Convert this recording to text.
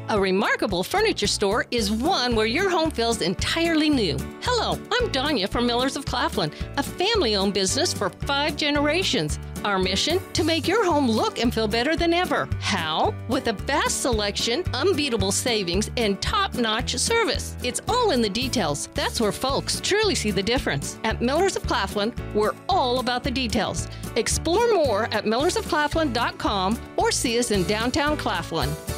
A remarkable furniture store is one where your home feels entirely new. Hello, I'm Danya from Millers of Claflin, a family-owned business for 5 generations. Our mission? To make your home look and feel better than ever. How? With a vast selection, unbeatable savings, and top-notch service. It's all in the details. That's where folks truly see the difference. At Millers of Claflin, we're all about the details. Explore more at millersofclaflin.com or see us in downtown Claflin.